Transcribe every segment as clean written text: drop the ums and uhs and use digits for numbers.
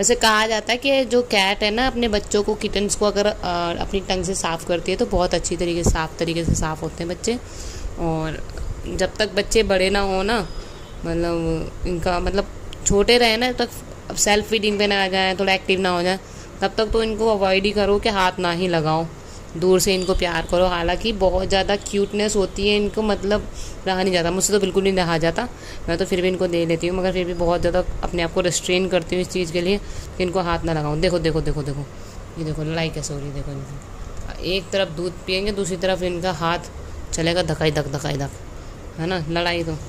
वैसे कहा जाता है कि जो कैट है ना अपने बच्चों को, किटन्स को अगर अपनी टंग से साफ़ करती है तो बहुत अच्छी तरीके से साफ़ होते हैं बच्चे। और जब तक बच्चे बड़े ना हो ना, मतलब इनका मतलब छोटे रहे ना, तब तक सेल्फ फीडिंग पे ना आ जाए, थोड़ा एक्टिव ना हो जाए, तब तक तो इनको अवॉइड ही करो कि हाथ ना ही लगाओ, दूर से इनको प्यार करो। हालांकि बहुत ज़्यादा क्यूटनेस होती है इनको, मतलब रहा नहीं जाता, मुझसे तो बिल्कुल नहीं रहा जाता, मैं तो फिर भी इनको दे लेती हूँ, मगर फिर भी बहुत ज़्यादा अपने आप को रिस्ट्रेन करती हूँ इस चीज़ के लिए कि इनको हाथ ना लगाऊँ। देखो देखो देखो देखो, ये देखो लड़ाई कैसे हो रही है, देखो इनको एक तरफ दूध पियेंगे, दूसरी तरफ इनका हाथ चलेगा धकाई धक, है ना, लड़ाई तो।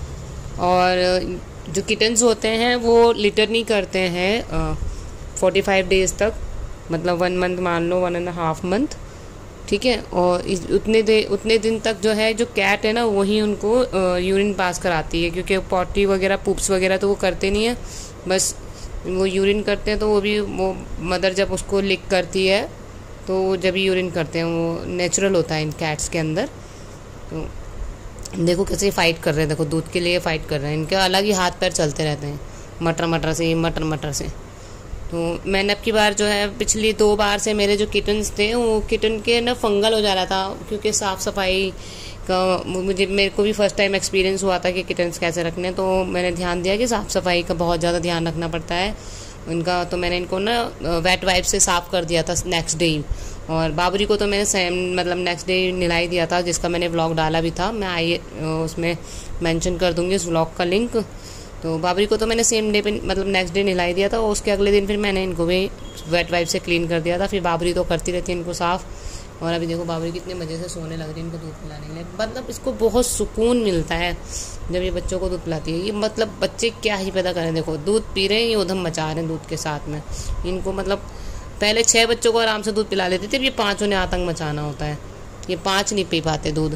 और जो किटन्स होते हैं वो लिटर नहीं करते हैं 45 डेज़ तक, मतलब 1 मंथ मान लो, 1.5 मंथ, ठीक है। और उतने दिन तक जो है, जो कैट है ना वही उनको यूरिन पास कराती है, क्योंकि पॉटी वगैरह, पुप्स वगैरह तो वो करते नहीं है, बस वो यूरिन करते हैं। तो वो भी वो मदर जब उसको लिक करती है तो जब ही यूरिन करते हैं, वो नेचुरल होता है इन कैट्स के अंदर। तो देखो कैसे फ़ाइट कर रहे हैं, देखो दूध के लिए फ़ाइट कर रहे हैं, इनके अलग ही हाथ पैर चलते रहते हैं, मटर से। तो मैंने अब की बार जो है, पिछली 2 बार से मेरे जो किटन्स थे वो किटन के ना फंगल हो जा रहा था, क्योंकि साफ़ सफाई का मेरे को भी फर्स्ट टाइम एक्सपीरियंस हुआ था कि किटन्स कैसे रखने। तो मैंने ध्यान दिया कि साफ़ सफाई का बहुत ज़्यादा ध्यान रखना पड़ता है उनका। तो मैंने इनको ना वेट वाइप से साफ़ कर दिया था नेक्स्ट डे ही। और बाबरी को तो मैंने सेम मतलब नेक्स्ट डे नहलाई दिया था, जिसका मैंने व्लॉग डाला भी था, मैं उसमें मेंशन कर दूंगी उस व्लॉग का लिंक। तो बाबरी को तो मैंने सेम डे पे मतलब नेक्स्ट डे नहलाई दिया था, और उसके अगले दिन फिर मैंने इनको भी वेट वाइप से क्लीन कर दिया था। फिर बाबरी तो करती रहती है इनको साफ़। और अभी देखो बाबरी कितने मज़े से सोने लग रही है इनको दूध पिलाने के लिए, मतलब इसको बहुत सुकून मिलता है जब ये बच्चों को दूध पिलाती है। ये मतलब बच्चे क्या ही पैदा करें, देखो दूध पी रहे हैं, ये उधम मचा रहे हैं दूध के साथ में। इनको मतलब पहले 6 बच्चों को आराम से दूध पिला लेते थे, अब ये 5 ने आतंक मचाना होता है, ये 5 नहीं पी पाते दूध।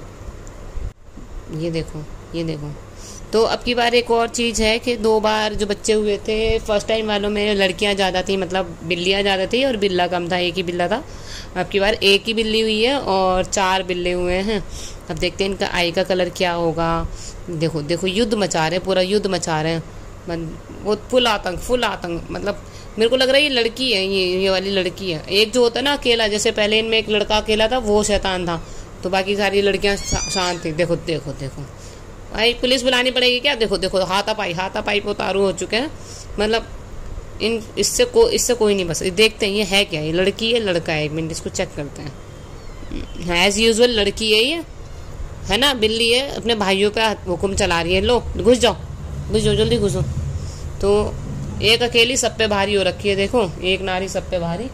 ये देखो। तो अब की बार एक और चीज़ है कि 2 बार जो बच्चे हुए थे, फर्स्ट टाइम वालों में लड़कियां ज़्यादा थी, मतलब बिल्लियां ज़्यादा थी और बिल्ला कम था, एक ही बिल्ला था। अब की बार एक ही बिल्ली हुई है और 4 बिल्ले हुए हैं। अब देखते हैं इनका आई का कलर क्या होगा। देखो युद्ध मचा रहे हैं, पूरा युद्ध मचा रहे हैं, वो फुल आतंक। मतलब मेरे को लग रहा है ये लड़की है, ये वाली लड़की है। एक जो होता है ना अकेला, जैसे पहले इनमें एक लड़का अकेला था, वो शैतान था, तो बाकी सारी लड़कियां शांत थी। देखो भाई पुलिस बुलानी पड़ेगी क्या। देखो हाथापाई पे उतारू हो चुके हैं, मतलब इससे कोई नहीं। बस देखते हैं ये है क्या, ये लड़की है लड़का है, 1 मिनट इसको चेक करते हैं। एज यूजुअल लड़की है ये, है ना, बिल्ली है, अपने भाइयों पे हुक्म चला रही है, लो घुस जाओ जल्दी घुसो। तो एक अकेली सब पे भारी हो रखी है, देखो एक नारी सब पे भारी।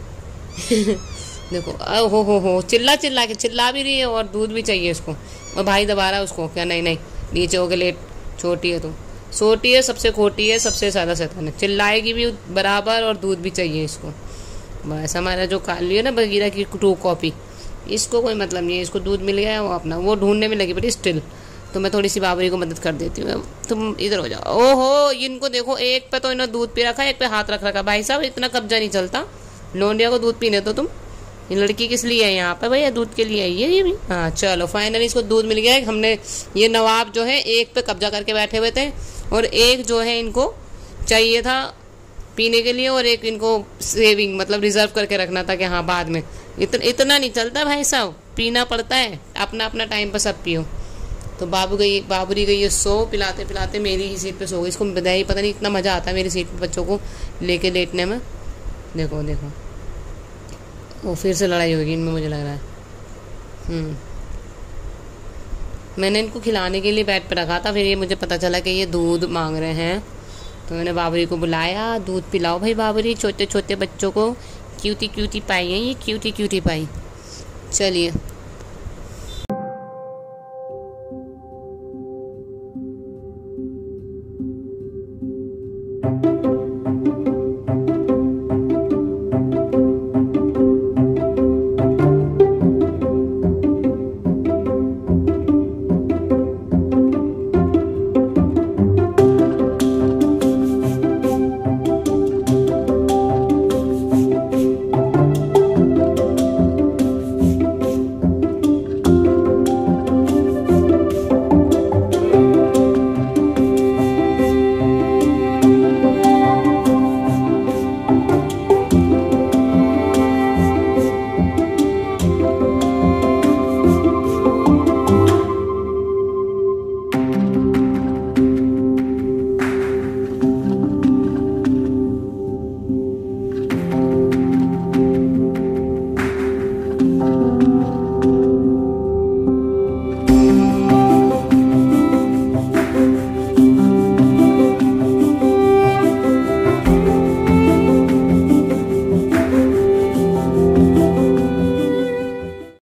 देखो हो चिल्ला भी रही है, और दूध भी चाहिए इसको, और भाई दबा रहा है उसको, क्या नहीं नीचे हो गए लेट, छोटी है तो सोटी है, सबसे खोटी है, सबसे ज़्यादा शैतान है, चिल्लाएगी भी बराबर और दूध भी चाहिए इसको। बस हमारा जो काली है ना बगीरा की ट्रू कॉपी, इसको कोई मतलब नहीं है, इसको दूध मिल गया है, वो अपना वो ढूंढने में लगी, बट स्टिल। तो मैं थोड़ी सी बाबरी को मदद कर देती हूँ, तुम इधर हो जाओ। ओहो इनको देखो, एक पे तो इन्होंने दूध पी रखा है, एक पे हाथ रख रखा। भाई साहब इतना कब्जा नहीं चलता, लोंडिया को दूध पीने तो तुम। ये लड़की किस लिए है यहाँ पे भैया, दूध के लिए है ये भी। हाँ चलो फाइनली इसको दूध मिल गया है। हमने ये नवाब जो है एक पे कब्जा करके बैठे हुए थे, और एक जो है इनको चाहिए था पीने के लिए, और एक इनको सेविंग मतलब रिजर्व करके रखना था कि हाँ बाद में। इतना नहीं चलता भाई साहब, पीना पड़ता है, अपना टाइम पर सब पियो। तो बाबरी गई है सो, पिलाते पिलाते मेरी ही सीट पे सो गई। इसको बताइए पता नहीं इतना मज़ा आता है मेरी सीट पे बच्चों को लेके लेटने में। देखो वो फिर से लड़ाई होगी इनमें, मुझे लग रहा है। मैंने इनको खिलाने के लिए बेड पे रखा था, फिर ये मुझे पता चला कि ये दूध मांग रहे हैं, तो मैंने बाबरी को बुलाया, दूध पिलाओ भाई बाबरी, छोटे छोटे बच्चों को क्यूटी पाई है ये, क्यूटी पाई। चलिए